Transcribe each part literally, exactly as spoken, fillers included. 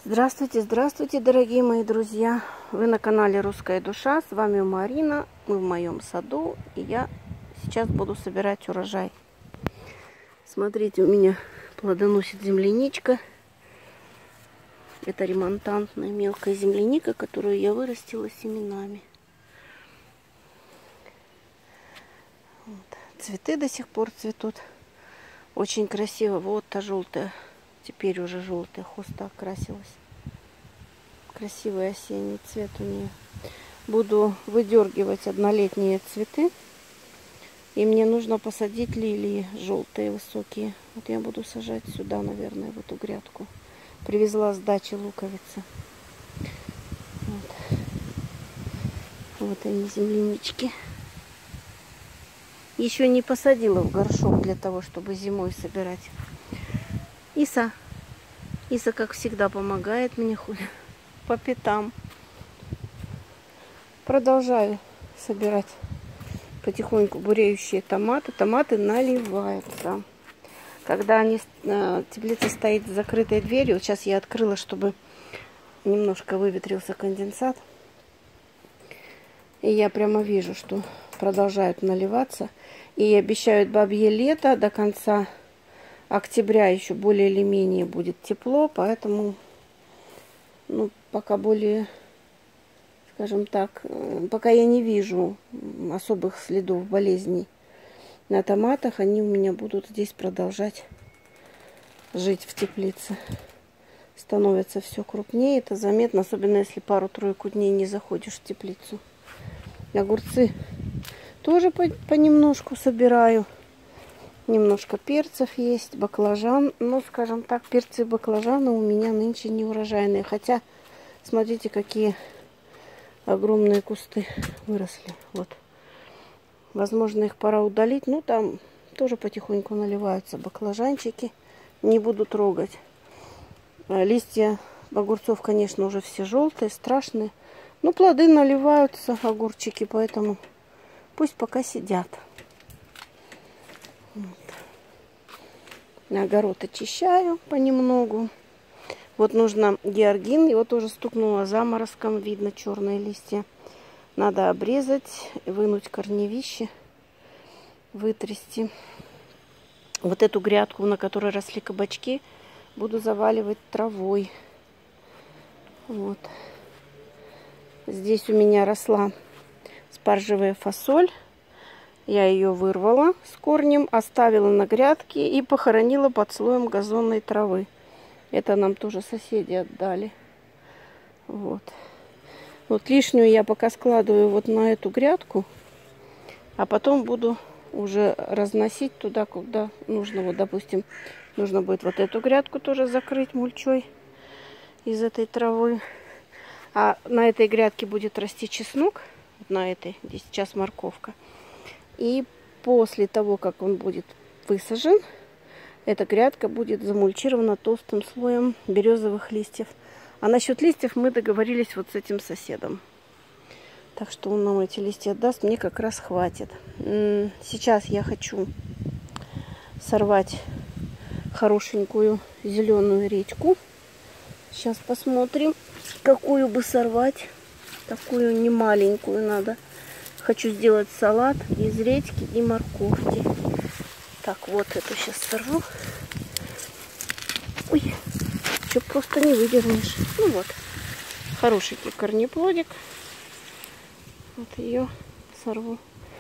Здравствуйте, здравствуйте, дорогие мои друзья! Вы на канале Русская Душа, с вами Марина, мы в моем саду, и я сейчас буду собирать урожай. Смотрите, у меня плодоносит земляничка. Это ремонтантная мелкая земляника, которую я вырастила семенами. Вот. Цветы до сих пор цветут. Очень красиво. Вот та желтая. Теперь уже желтая хоста окрасилась. Красивый осенний цвет у нее. Буду выдергивать однолетние цветы. И мне нужно посадить лилии желтые, высокие. Вот я буду сажать сюда, наверное, в эту грядку. Привезла с дачи луковицы. Вот, вот они, землянички. Еще не посадила в горшок для того, чтобы зимой собирать. Иса. Иса, как всегда, помогает мне по пятам. Продолжаю собирать потихоньку буреющие томаты. Томаты наливаются. Когда они, теплица стоит с закрытой дверью, сейчас я открыла, чтобы немножко выветрился конденсат. И я прямо вижу, что продолжают наливаться. И обещают бабье лето до конца октября еще более или менее будет тепло, поэтому ну, пока более, скажем так, пока я не вижу особых следов болезней на томатах, они у меня будут здесь продолжать жить в теплице. Становится все крупнее, это заметно, особенно если пару-тройку дней не заходишь в теплицу. Огурцы тоже понемножку собираю. Немножко перцев есть, баклажан. Ну, скажем так, перцы и баклажаны у меня нынче не урожайные. Хотя, смотрите, какие огромные кусты выросли. Вот. Возможно, их пора удалить. Ну, там тоже потихоньку наливаются баклажанчики. Не буду трогать. Листья огурцов, конечно, уже все желтые, страшные. Но плоды наливаются, огурчики, поэтому пусть пока сидят. Вот. Огород очищаю понемногу. Вот нужно георгин. Его тоже стукнуло заморозком. Видно черные листья. Надо обрезать, вынуть корневище, вытрясти. Вот эту грядку, на которой росли кабачки, буду заваливать травой. Вот. Здесь у меня росла спаржевая фасоль. Я ее вырвала с корнем, оставила на грядке и похоронила под слоем газонной травы. Это нам тоже соседи отдали. Вот. Вот лишнюю я пока складываю вот на эту грядку, а потом буду уже разносить туда, куда нужно. Вот, допустим, нужно будет вот эту грядку тоже закрыть мульчой из этой травы. А на этой грядке будет расти чеснок. На этой, здесь сейчас морковка. И после того, как он будет высажен, эта грядка будет замульчирована толстым слоем березовых листьев. А насчет листьев мы договорились вот с этим соседом. Так что он нам эти листья даст, мне как раз хватит. Сейчас я хочу сорвать хорошенькую зеленую редьку. Сейчас посмотрим, какую бы сорвать. Такую немаленькую надо. Хочу сделать салат из редьки и морковки. Так, вот эту сейчас сорву. Ой, что просто не выдернешь. Ну вот, хорошенький корнеплодик. Вот ее сорву.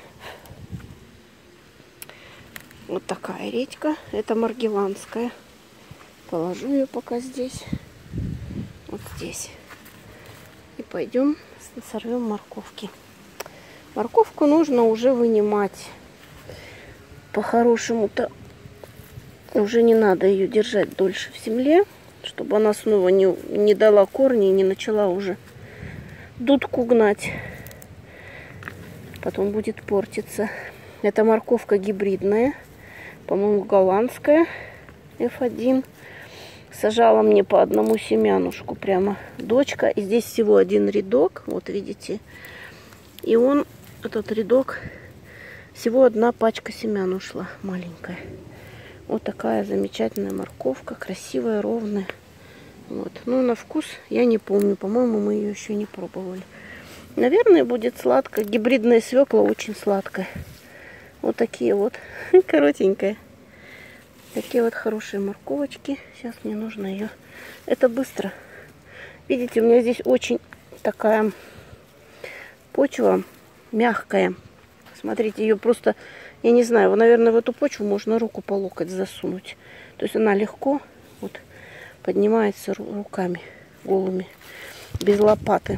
Вот такая редька. Это маргеланская. Положу ее пока здесь. Вот здесь. И пойдем сорвем морковки. Морковку нужно уже вынимать. По-хорошему-то уже не надо ее держать дольше в земле, чтобы она снова не, не дала корни и не начала уже дудку гнать. Потом будет портиться. Это морковка гибридная, по-моему, голландская, эф один. Сажала мне по одному семянушку прямо дочка. И здесь всего один рядок, вот видите. И он, этот рядок, всего одна пачка семян ушла, маленькая. Вот такая замечательная морковка, красивая, ровная. Вот. Ну, на вкус я не помню. По-моему, мы ее еще не пробовали. Наверное, будет сладко. Гибридная свекла очень сладкая. Вот такие вот. Коротенькая. Такие вот хорошие морковочки. Сейчас мне нужно ее... Это быстро. Видите, у меня здесь очень такая почва мягкая. Смотрите, ее просто... Я не знаю, наверное, в эту почву можно руку по локоть засунуть. То есть она легко вот поднимается руками голыми, без лопаты.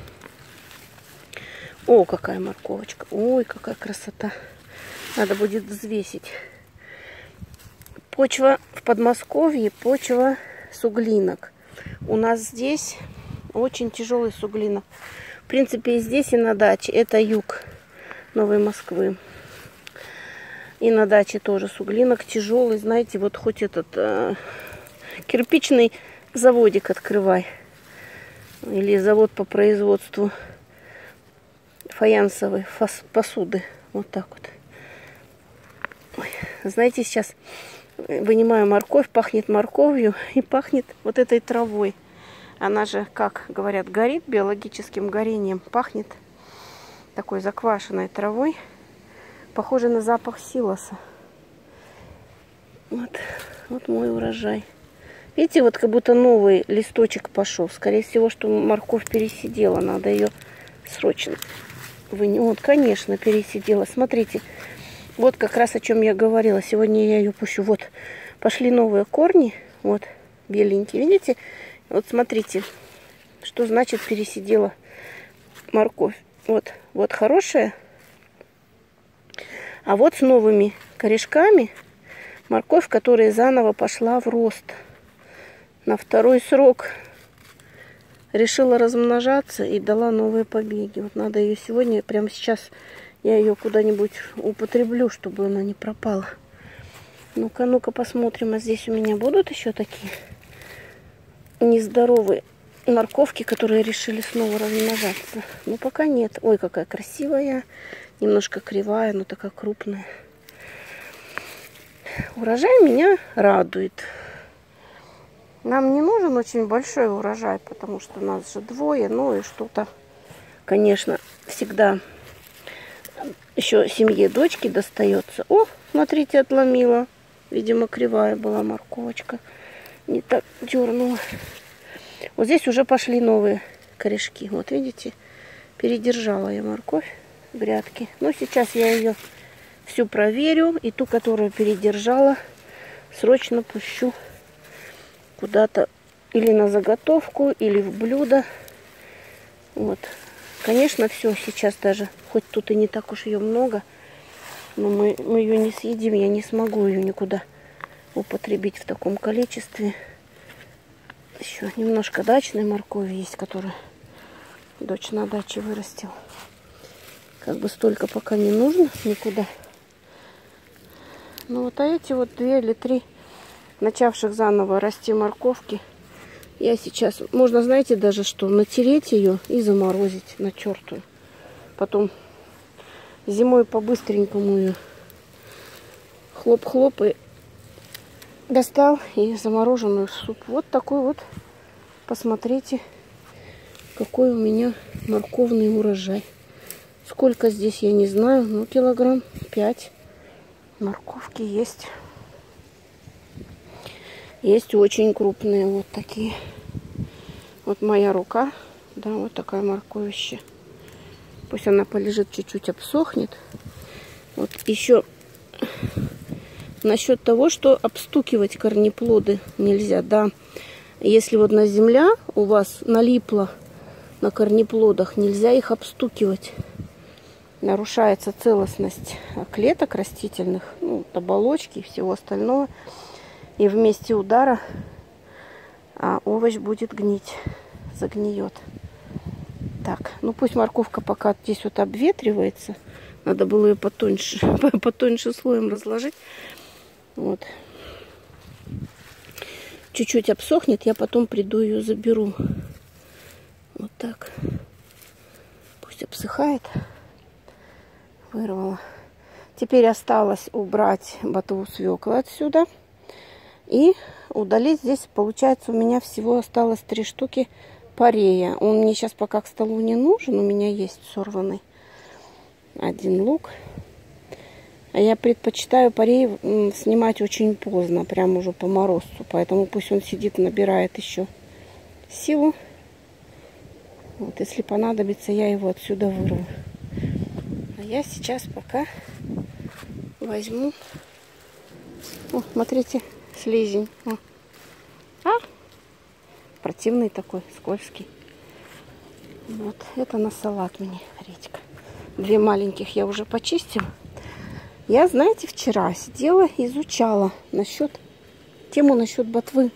О, какая морковочка. Ой, какая красота. Надо будет взвесить. Почва в Подмосковье, почва суглинок. У нас здесь очень тяжелый суглинок. В принципе, и здесь, и на даче. Это юг Новой Москвы. И на даче тоже суглинок тяжелый. Знаете, вот хоть этот э, кирпичный заводик открывай. Или завод по производству фаянсовой посуды. Вот так вот. Ой, знаете, сейчас вынимаю морковь, пахнет морковью и пахнет вот этой травой. Она же, как говорят, горит биологическим горением. Пахнет такой заквашенной травой. Похоже на запах силоса. Вот, вот мой урожай. Видите, вот как будто новый листочек пошел. Скорее всего, что морковь пересидела. Надо ее срочно вынести. Вот, конечно, пересидела. Смотрите, вот как раз о чем я говорила. Сегодня я ее пущу. Вот, пошли новые корни. Вот, беленькие. Видите? Вот смотрите, что значит пересидела морковь. Вот, вот хорошая. А вот с новыми корешками морковь, которая заново пошла в рост. На второй срок решила размножаться и дала новые побеги. Вот надо ее сегодня, прямо сейчас я ее куда-нибудь употреблю, чтобы она не пропала. Ну-ка, ну-ка посмотрим, а здесь у меня будут еще такие нездоровые морковки, которые решили снова размножаться. Ну, пока нет. Ой, какая красивая. Немножко кривая, но такая крупная. Урожай меня радует. Нам не нужен очень большой урожай, потому что нас же двое. Ну и что-то, конечно, всегда еще семье дочки достается. О, смотрите, отломила. Видимо, кривая была морковочка. Не так дернула. Вот здесь уже пошли новые корешки. Вот видите, передержала я морковь в грядке. Но сейчас я ее всю проверю. И ту, которую передержала, срочно пущу куда-то или на заготовку, или в блюдо. Вот. Конечно, все сейчас даже, хоть тут и не так уж ее много, но мы, мы ее не съедим. Я не смогу ее никуда употребить в таком количестве. Еще немножко дачной моркови есть, которую дочь на даче вырастила. Как бы столько пока не нужно никуда. Ну вот, а эти вот две или три начавших заново расти морковки, я сейчас, можно, знаете, даже что, натереть ее и заморозить натертую. Потом зимой по-быстренькому ее хлоп-хлоп и достал и замороженную в суп. Вот такой вот, посмотрите, какой у меня морковный урожай. Сколько здесь, я не знаю, ну, килограмм пять морковки есть. Есть очень крупные вот такие. Вот моя рука, да, вот такая морковище. Пусть она полежит, чуть-чуть обсохнет. Вот еще насчет того, что обстукивать корнеплоды нельзя, да. Если вот на земля у вас налипла на корнеплодах, нельзя их обстукивать. Нарушается целостность клеток растительных, ну, оболочки и всего остального. И вместе удара а, овощ будет гнить, загниет. Так, ну пусть морковка пока здесь вот обветривается. Надо было ее потоньше, потоньше слоем разложить. Вот. Чуть-чуть обсохнет, я потом приду ее заберу. Вот так. Пусть обсыхает. Вырвала. Теперь осталось убрать ботву свеклы отсюда. И удалить здесь, получается, у меня всего осталось три штуки парея. Он мне сейчас пока к столу не нужен. У меня есть сорванный один лук. А я предпочитаю парей снимать очень поздно, прям уже по морозцу. Поэтому пусть он сидит, набирает еще силу. Вот, если понадобится, я его отсюда вырву. А я сейчас пока возьму. О, смотрите, слизень. О. А? Противный такой, скользкий. Вот, это на салат мне редька. Две маленьких я уже почистила. Я, знаете, вчера сидела и изучала насчет, тему насчет ботвы.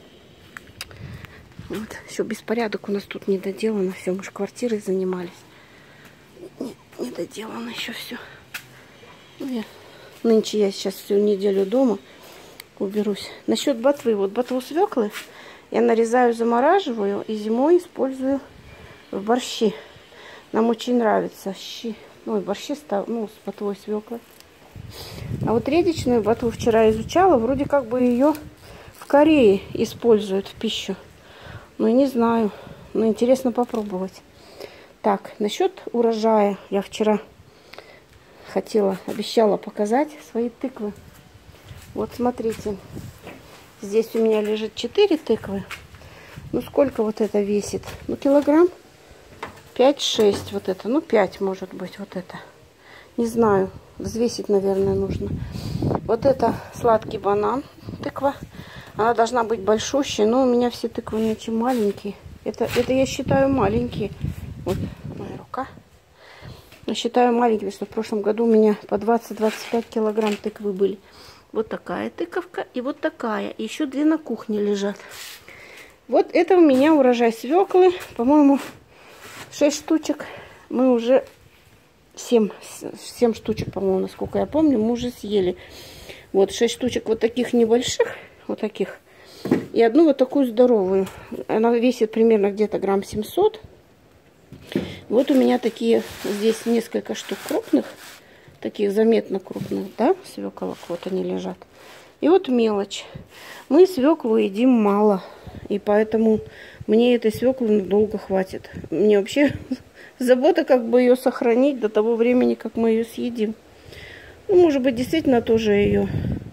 Вот, еще беспорядок у нас тут не доделано. Все, мы же квартирой занимались. Не, не доделано еще все. Ну, я, нынче я сейчас всю неделю дома уберусь. Насчет ботвы. Вот ботву свеклы я нарезаю, замораживаю и зимой использую в борщи. Нам очень нравится щи. Ну, и борщи став, ну, с ботвой свеклы. А вот редичную ботву вчера изучала. Вроде как бы ее в Корее используют в пищу. Ну, не знаю. Но интересно попробовать. Так, насчет урожая. Я вчера хотела, обещала показать свои тыквы. Вот смотрите. Здесь у меня лежит четыре тыквы. Ну, сколько вот это весит? Ну, килограмм пять-шесть вот это. Ну, пять может быть вот это. Не знаю. Взвесить, наверное, нужно. Вот это сладкий банан, тыква. Она должна быть большущей, но у меня все тыквы очень маленькие. Это, это я считаю маленькие. Вот моя рука. Я считаю маленькие, что в прошлом году у меня по двадцать-двадцать пять килограмм тыквы были. Вот такая тыковка и вот такая. И еще две на кухне лежат. Вот это у меня урожай свеклы. По-моему, шесть штучек. Мы уже... семь, семь штучек, по-моему, насколько я помню, мы уже съели. Вот шесть штучек вот таких небольших, вот таких. И одну вот такую здоровую. Она весит примерно где-то грамм семьсот. Вот у меня такие, здесь несколько штук крупных. Таких заметно крупных, да, свеколок. Вот они лежат. И вот мелочь. Мы свеклу едим мало. И поэтому мне этой свеклы надолго хватит. Мне вообще... забота, как бы ее сохранить до того времени, как мы ее съедим. Ну, может быть, действительно тоже ее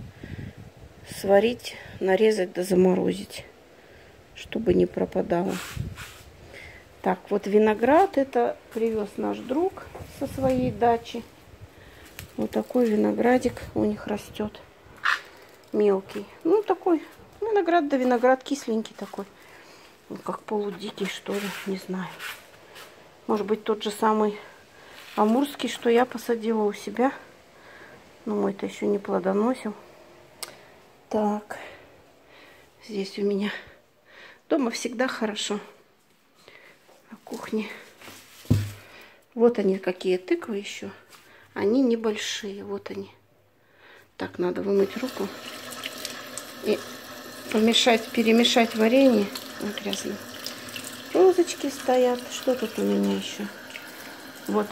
сварить, нарезать да заморозить, чтобы не пропадала. Так, вот виноград это привез наш друг со своей дачи. Вот такой виноградик у них растет. Мелкий. Ну, такой виноград, да виноград кисленький такой. Ну, как полудикий, что ли, не знаю. Может быть, тот же самый амурский, что я посадила у себя. Но мой-то еще не плодоносил. Так. Здесь у меня дома всегда хорошо. На кухне. Вот они, какие тыквы еще. Они небольшие. Вот они. Так, надо вымыть руку. И помешать, перемешать варенье. Ой, грязно. Розочки стоят. Что тут у меня еще? Вот.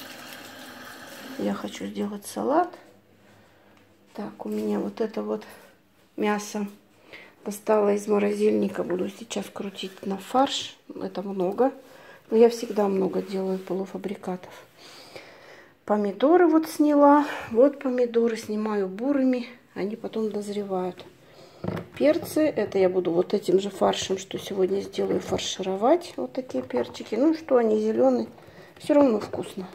Я хочу сделать салат. Так, у меня вот это вот мясо достала из морозильника. Буду сейчас крутить на фарш. Это много. Но я всегда много делаю полуфабрикатов. Помидоры вот сняла. Вот помидоры снимаю бурыми. Они потом дозревают. Перцы. Это я буду вот этим же фаршем, что сегодня сделаю, фаршировать. Вот такие перчики. Ну что, они зеленые. Все равно вкусно.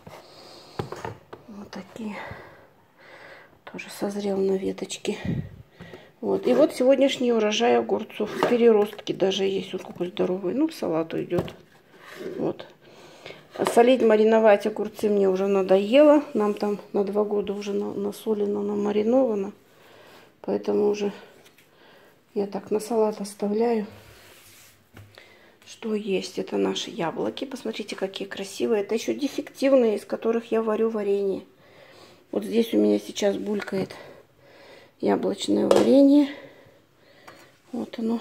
Вот такие. Тоже созрел на веточке. Вот. И вот сегодняшний урожай огурцов. Переростки даже есть. Вот какой здоровый. Ну, в салат уйдет. Вот. Солить, мариновать огурцы мне уже надоело. Нам там на два года уже насолено, намариновано. Поэтому уже я так на салат оставляю. Что есть? Это наши яблоки. Посмотрите, какие красивые. Это еще дефективные, из которых я варю варенье. Вот здесь у меня сейчас булькает яблочное варенье. Вот оно.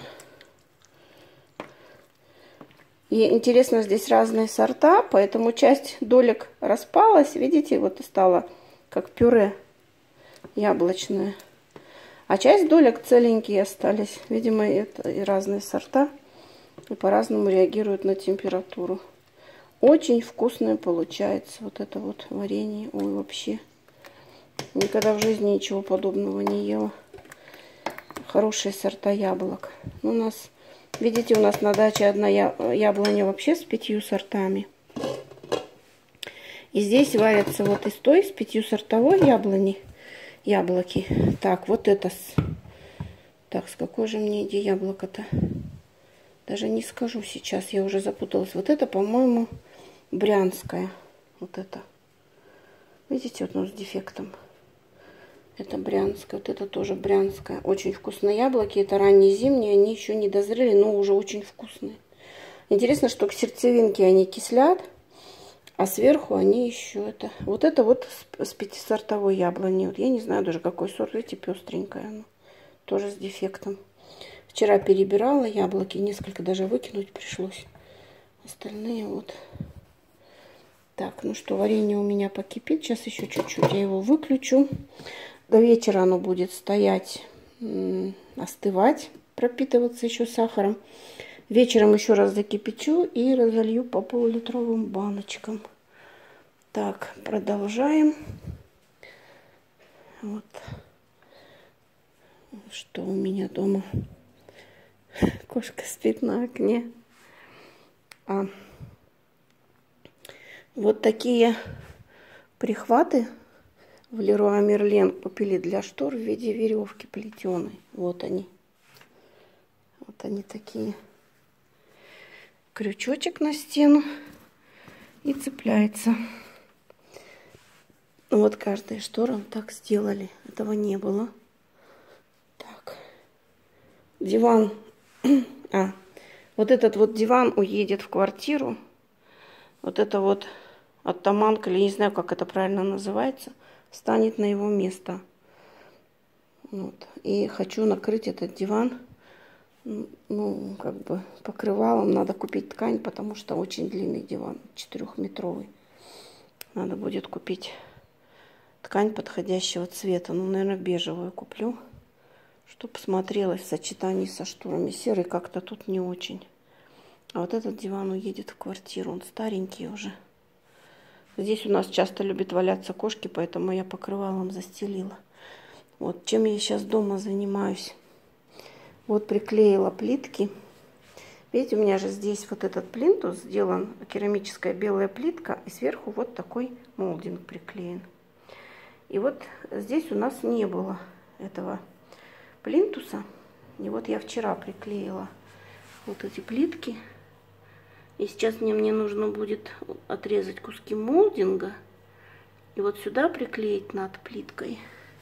И интересно, здесь разные сорта, поэтому часть долек распалась. Видите, вот и стало как пюре яблочное. А часть долек целенькие остались. Видимо, это и разные сорта. И по-разному реагируют на температуру. Очень вкусное получается вот это вот варенье. Ой, вообще. Никогда в жизни ничего подобного не ела. Хорошие сорта яблок. У нас, видите, у нас на даче одна яблоня вообще с пятью сортами. И здесь варятся вот из той, с пятью сортовой яблони, яблоки. Так, вот это с... Так, с какой же мне иди яблоко-то? Даже не скажу сейчас, я уже запуталась. Вот это, по-моему, брянское. Вот это. Видите, вот оно с дефектом. Это брянское, вот это тоже брянское. Очень вкусные яблоки. Это ранние зимние, они еще не дозрели, но уже очень вкусные. Интересно, что к сердцевинке они кислят, а сверху они еще это... Вот это вот с пятисортовой яблони. Вот я не знаю даже какой сорт. Видите, пестренькая она. Тоже с дефектом. Вчера перебирала яблоки. Несколько даже выкинуть пришлось. Остальные вот... Так, ну что, варенье у меня покипит. Сейчас еще чуть-чуть я его выключу. До вечера оно будет стоять, остывать, пропитываться еще сахаром. Вечером еще раз закипячу и разолью по полулитровым баночкам. Так, продолжаем. Вот. Что у меня дома? Кошка спит на окне. А вот такие прихваты в Леруа Мерлен купили для штор в виде веревки плетеной. Вот они. Вот они такие. Крючочек на стену и цепляется. Вот каждая штора так сделали. Этого не было. Так. Диван. А, вот этот вот диван уедет в квартиру. Вот это вот оттаманка, или не знаю, как это правильно называется, станет на его место. Вот. И хочу накрыть этот диван, ну, как бы покрывалом. Надо купить ткань, потому что очень длинный диван, четырехметровый. Надо будет купить ткань подходящего цвета. Ну, наверное, бежевую куплю, чтобы смотрелась в сочетании со шторами. Серый как-то тут не очень. А вот этот диван уедет в квартиру. Он старенький уже. Здесь у нас часто любят валяться кошки, поэтому я покрывалом застелила. Вот чем я сейчас дома занимаюсь. Вот приклеила плитки. Видите, у меня же здесь вот этот плинтус сделан, керамическая белая плитка. И сверху вот такой молдинг приклеен. И вот здесь у нас не было этого плинтуса. И вот я вчера приклеила вот эти плитки. И сейчас мне, мне нужно будет отрезать куски молдинга и вот сюда приклеить над плиткой.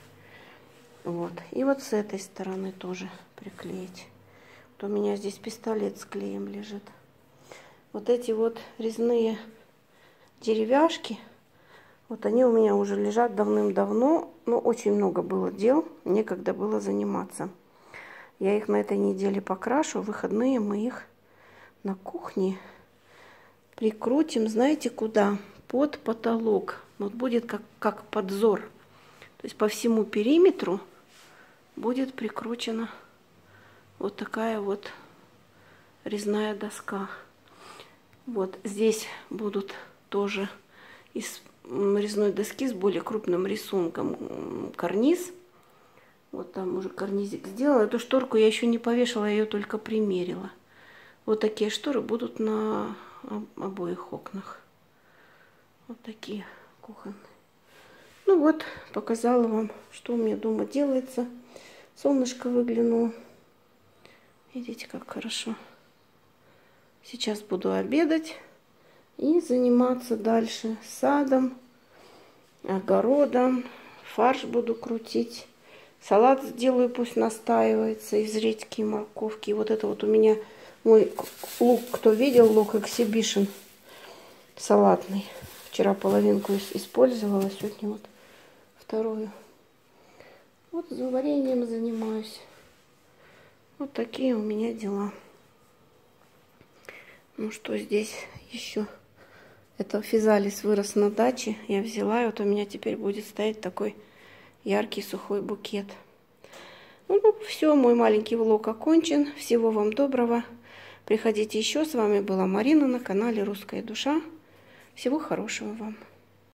Вот. И вот с этой стороны тоже приклеить. Вот у меня здесь пистолет с клеем лежит. Вот эти вот резные деревяшки, вот они у меня уже лежат давным-давно. Но очень много было дел, некогда было заниматься. Я их на этой неделе покрашу. В выходные мы их на кухне прикрутим, знаете куда? Под потолок. Вот будет как, как подзор. То есть по всему периметру будет прикручена вот такая вот резная доска. Вот здесь будут тоже из резной доски с более крупным рисунком карниз. Вот там уже карнизик сделала. Эту шторку я еще не повешала, я ее только примерила. Вот такие шторы будут на обоих окнах. Вот такие кухонные. Ну вот, показала вам, что у меня дома делается. Солнышко выглянуло. Видите, как хорошо. Сейчас буду обедать и заниматься дальше садом, огородом. Фарш буду крутить. Салат сделаю, пусть настаивается из редьки и морковки. И вот это вот у меня мой лук, кто видел, лук Exhibition салатный. Вчера половинку использовала, сегодня вот вторую. Вот за вареньем занимаюсь. Вот такие у меня дела. Ну что здесь еще? Это физалис вырос на даче. Я взяла, и вот у меня теперь будет стоять такой яркий сухой букет. Ну, все, мой маленький влог окончен. Всего вам доброго. Приходите еще. С вами была Марина на канале Русская Душа. Всего хорошего вам.